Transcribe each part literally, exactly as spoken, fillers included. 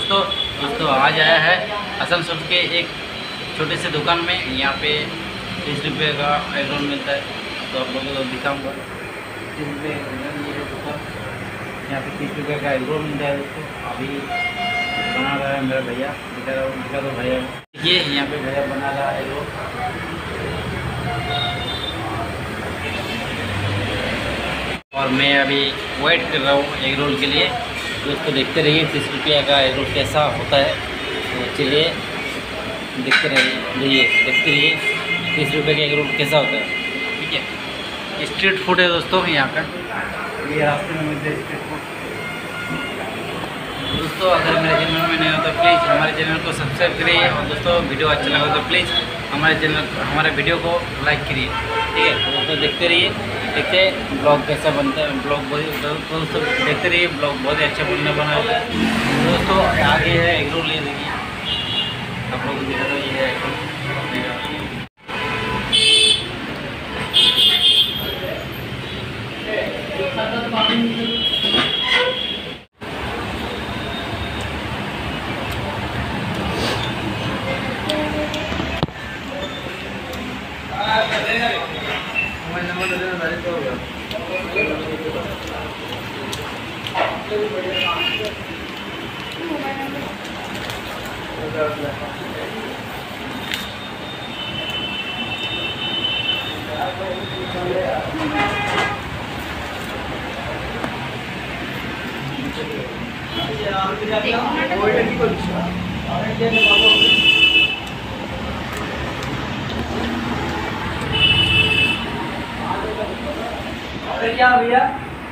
दोस्तों दोस्तों आज आया है आसनसोल के एक छोटे से दुकान में। यहाँ पे तीस रुपये का एग रोल मिलता है, तो आप लोगों को दिखाऊंगा। तीस रुपये ये दुकान, यहाँ पे तीस रुपये का एग रोल मिलता है दोस्तों। अभी बना रहा है मेरा भैया, दिखा रहा हूँ, दिखा दो भैया। ये यहाँ पे भैया बना रहा है एग रोल। और मैं अभी वेट कर रहा हूँ एग रोल के लिए। दोस्तों देखते रहिए तीस रुपये का एग रोल कैसा होता है। तो चलिए देखते रहिए देखते रहिए तीस रुपये का एग रोल कैसा होता है। ठीक है, स्ट्रीट फूड है दोस्तों यहाँ का, ये रास्ते में मिलते हैं स्ट्रीट फूड। दोस्तों अगर मेरे चैनल में नहीं हो तो प्लीज़ हमारे चैनल को सब्सक्राइब करिए, और दोस्तों वीडियो अच्छा लगा तो प्लीज़ हमारे चैनल हमारे वीडियो को लाइक करिए। ठीक है, तो दोस्तों देखते रहिए, देखते ब्लॉग कैसा बनता है। ब्लॉग बहुत दोस्तों देखते रहिए, ब्लॉग बहुत ही अच्छा बनने बना है। दोस्तों आगे है एग रोल, ये देखिए आप लोग दिखा दो, ये है एग रोल। क्या भैया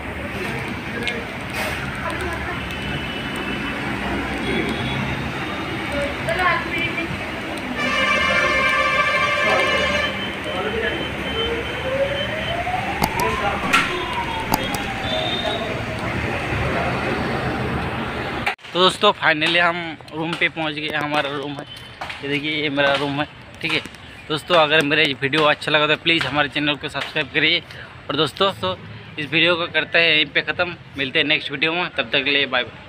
तो दोस्तों फाइनली हम रूम पे पहुंच गए। हमारा रूम है, ये देखिए ये मेरा रूम है। ठीक है दोस्तों, अगर मेरा वीडियो अच्छा लगा तो प्लीज़ हमारे चैनल को सब्सक्राइब करिए। और दोस्तों तो इस वीडियो को करते हैं यहीं पे ख़त्म, मिलते हैं नेक्स्ट वीडियो में, तब तक के लिए बाय बाय।